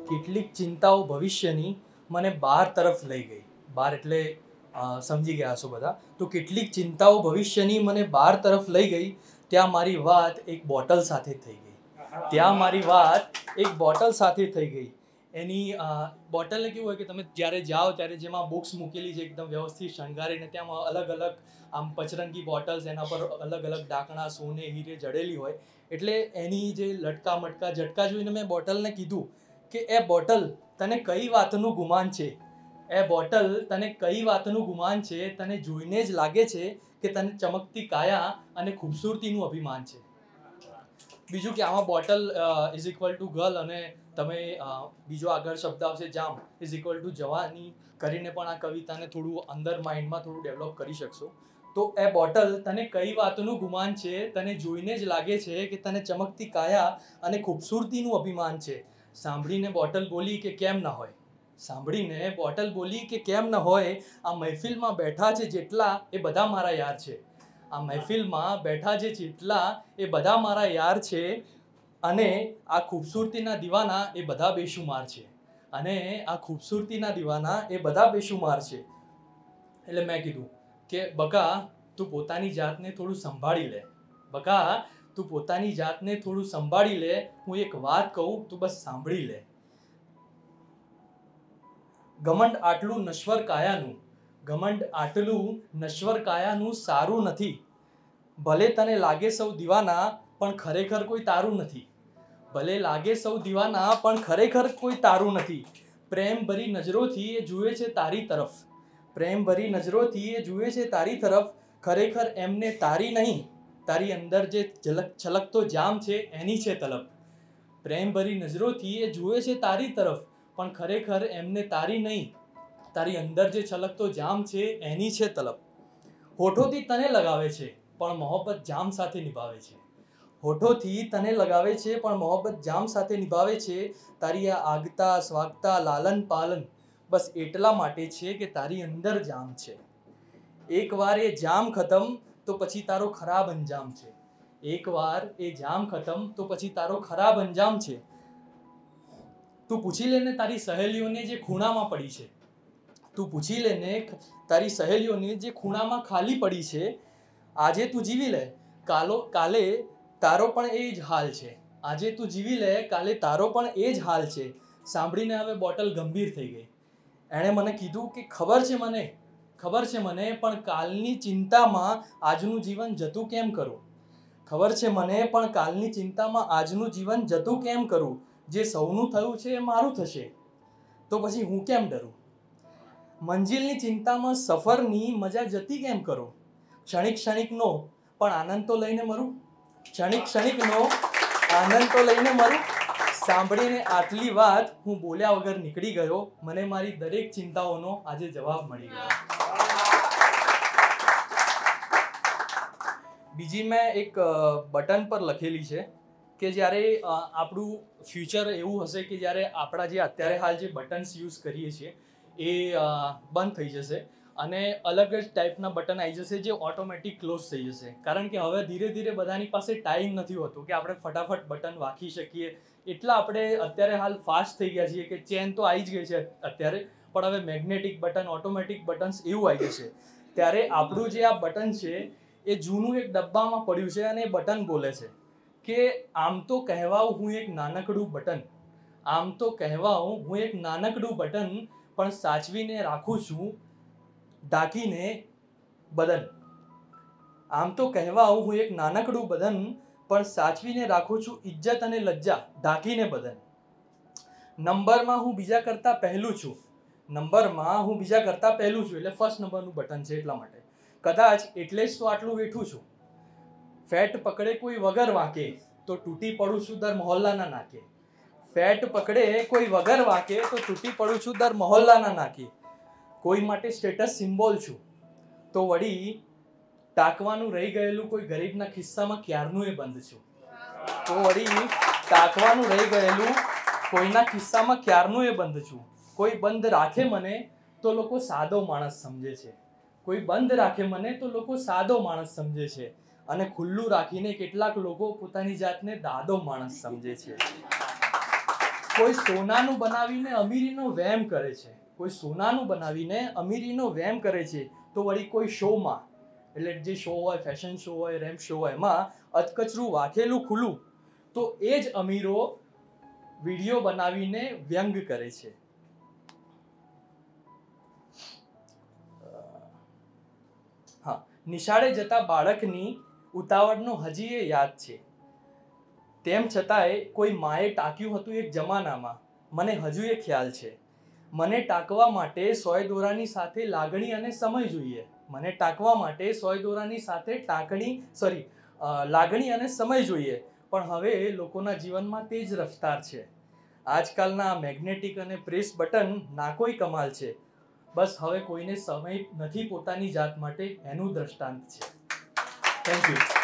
કેટલીક ચિંતાઓ ભવિષ્યની મને બહાર તરફ લઈ ગઈ. બહાર એટલે સમજી ગયા હશો બધા. તો કેટલીક ચિંતાઓ ભવિષ્યની મને બહાર તરફ લઈ ગઈ. ત્યાં મારી વાત એક બોટલ સાથે થઈ ગઈ. ત્યાં મારી વાત એક બોટલ સાથે થઈ ગઈ. એની બોટલને કેવું હોય કે તમે જ્યારે જાઓ ત્યારે જેમાં બુક્સ મૂકેલી છે એકદમ વ્યવસ્થિત શણગારીને, ત્યાં અલગ અલગ આમ પચરંગી બોટલ્સ, એના પર અલગ અલગ ડાકણા સોને હીરે જડેલી હોય. એટલે એની જે લટકા મટકા ઝટકા જોઈને મેં બોટલને કીધું કે એ બોટલ તને કઈ વાતનું ગુમાન છે? એ બોટલ તને કઈ વાતનું ગુમાન છે? તને જોઈને જ લાગે છે કે તને ચમકતી કાયા અને ખૂબસૂરતીનું અભિમાન છે. બીજું કે આમાં bottle is equal to girl, અને તમે બીજો આગળ શબ્દ આવશે જામ ઇઝ ઇક્વલ ટુ જવાની કરીને પણ આ કવિતાને થોડું અંદર માઇન્ડમાં થોડું ડેવલપ કરી શકશો. તો એ બોટલ તને કઈ વાતનું ગુમાન છે? તને જોઈને જ લાગે છે કે તને ચમકતી કાયા અને ખૂબસૂરતીનું અભિમાન છે. સાંભળીને બોટલ બોલી કે કેમ ન હોય. સાંભળીને બોટલ બોલી કે કેમ ન હોય. આ મહેફિલમાં બેઠા છે જેટલા એ બધા મારા યાર છે. આ મહેફિલમાં બેઠા છે જેટલા એ બધા મારા યાર છે. અને આ ખૂબસૂરતીના દીવાના એ બધા બેશુમાર છે. અને આ ખૂબસૂરતીના દીવાના એ બધા બેશુમાર છે. એટલે મેં કીધું કે બકા તું પોતાની જાતને થોડું સંભાળી લે. બકા તું પોતાની જાતને થોડું સંભાળી લે. હું એક વાત કહું તું બસ સાંભળી લે. ઘમંડ આટલું નશ્વર કાયાનું, ઘમંડ આટલું નશ્વર કાયાનું સારું નથી. ભલે તને લાગે સૌ દીવાના પણ ખરેખર કોઈ તારું નથી. ભલે લાગે સૌ દીવાના પણ ખરેખર કોઈ તારું નથી. પ્રેમ ભરી નજરોથી એ જુએ છે તારી તરફ. પ્રેમ ભરી નજરોથી એ જુએ છે તારી તરફ. ખરેખર એમને તારી નહીં, તારી અંદર જે છલકતો જામ છે એની છે તલબ. પ્રેમ ભરી નજરોથી એ જુએ છે તારી તરફ, પણ ખરેખર એમને તારી નહીં, તારી અંદર જે છલકતો જામ છે એની છે તલબ. હોઠોથી તને લગાવે છે પણ મોહબ્બત જામ સાથે નિભાવે છે. હોઠોથી તને લગાવે છે પણ મોહબ્બત જામ સાથે નિભાવે છે. તારી આ આગતા સ્વાગતા લાલન પાલન બસ એટલા માટે છે કે તારી અંદર જામ છે. એકવાર એ જામ ખતમ તો પછી તારો ખરાબ અંજામ છે. એકવાર એ જામ ખતમ તો પછી તારો ખરાબ અંજામ છે. તું પૂછી લેને તારી સહેલીઓને જે ખૂણામાં પડી છે. તું પૂછી લેને તારી સહેલીઓને જે ખૂણામાં ખાલી પડી છે. આજે તું જીવી લે, કાલે તારો પણ એ જ હાલ છે. આજે તું જીવી લે, કાલે તારો પણ એ જ હાલ છે. સાંભળીને હવે બોટલ ગંભીર થઈ ગઈ. એણે મને કીધું કે ખબર છે મને, પણ કાલની ચિંતામાં આજનું જીવન જતું કેમ કરું. ખબર છે મને, પણ કાલની ચિંતામાં આજનું જીવન જતું કેમ કરું. જે સૌનું થયું છે એ મારું થશે તો પછી હું કેમ ડરું. મંજિલની ચિંતામાં સફરની મજા જતી કેમ કરું. ક્ષણિક ક્ષણિકનો પણ આનંદ તો લઈને મરું. ક્ષણિક ક્ષણિકનો આનંદ તો લઈને મરું. સાંભળીને આટલી વાત હું બોલ્યા વગર નીકળી ગયો. મને મારી દરેક ચિંતાઓનો આજે જવાબ મળી ગયો. બીજી મેં એક બટન પર લખેલી છે કે જ્યારે આપણું ફ્યુચર એવું હશે કે જ્યારે આપણા જે અત્યારે હાલ જે બટન્સ યુઝ કરીએ છીએ એ બંધ થઈ જશે અને અલગ જ ટાઈપના બટન આવી જશે જે ઓટોમેટિક ક્લોઝ થઈ જશે. કારણ કે હવે ધીરે ધીરે બધાની પાસે ટાઈમ નથી હોતો કે આપણે ફટાફટ બટન વાંકી શકીએ. એટલા આપણે અત્યારે હાલ ફાસ્ટ થઈ ગયા છીએ કે ચેન તો આવી જ ગઈ છે અત્યારે, પણ હવે મેગ્નેટિક બટન, ઓટોમેટિક બટન્સ એવું આવી જશે. ત્યારે આપણું જે આ બટન છે એ જૂનું એક ડબ્બામાં પડ્યું છે અને એ બટન બોલે છે કે આમ તો કહેવાઉં હું એક નાનકડું બટન, આમ તો કહેવાઉં હું એક નાનકડું બટન, પણ સાચવીને રાખું છું ઢાંકીને બદન. આમ તો કહેવાઉં હું એક નાનકડું બદન, પણ સાચવીને રાખું છું ઇજ્જત અને લજ્જા ઢાંકીને બદન. નંબરમાં હું બીજા કરતાં પહેલું છું, નંબરમાં હું બીજા કરતાં પહેલું છું એટલે ફર્સ્ટ નંબરનું બટન છે એટલા માટે. કદાચ એટલે જ તો આટલું વેઠું છું. ફેટ પકડે કોઈ વગર વાંકે તો તૂટી પડું છું દર મોહલ્લાના નાકે. ફેટ પકડે કોઈ વગર વાંકે તો તૂટી પડું છું દર મોહલ્લાના નાકે. કોઈ માટે સ્ટેટસ સિમ્બોલ છું તો વળી ટાંકવાનું રહી ગયેલું કોઈ ગરીબના ખિસ્સામાં ક્યારનું એ બંધ છું. તો વળી ટાંકવાનું રહી ગયેલું કોઈના ખિસ્સામાં ક્યારનું એ બંધ છું. કોઈ બંધ રાખે મને તો લોકો સાદો માણસ સમજે છે. કોઈ બંધ રાખે મને તો લોકો સાદો માણસ સમજે છે. અને ખુલ્લું રાખીને કેટલાક લોકો પોતાની જાતને દાદો માણસ સમજે છે. કોઈ સોનાનું બનાવીને અમીરીનો વહેમ કરે છે, કોઈ સોનાનું બનાવીને અમીરીનો વહેમ કરે છે, તો વળી કોઈ શોમાં, એટલે જે શો હોય, ફેશન શો હોય, રેમ્પ શો હોય, એમાં અધકચરું વાંખેલું ખુલ્લું, તો એ જ અમીરો વિડીયો બનાવીને વ્યંગ કરે છે. હા, નિશાળે જતા બાળકની ઉતાવળનો હજી એ યાદ છે. તેમ છતાંય કોઈ માએ ટાંક્યું હતું એક જમાનામાં, મને હજુ એ ખ્યાલ છે. મને ટાંકવા માટે સોય દોરાની સાથે લાગણી અને સમય જોઈએ. મને ટાંકવા માટે સોય દોરાની સાથે લાગણી અને સમય જોઈએ. પણ હવે લોકોના જીવનમાં તે જ રફતાર છે. આજકાલના મેગ્નેટિક અને પ્રેસ બટન ના કોઈ કમાલ છે. બસ હવે કોઈને સમય નથી પોતાની જાત માટે, એનું દ્રષ્ટાંત છે. Thank you.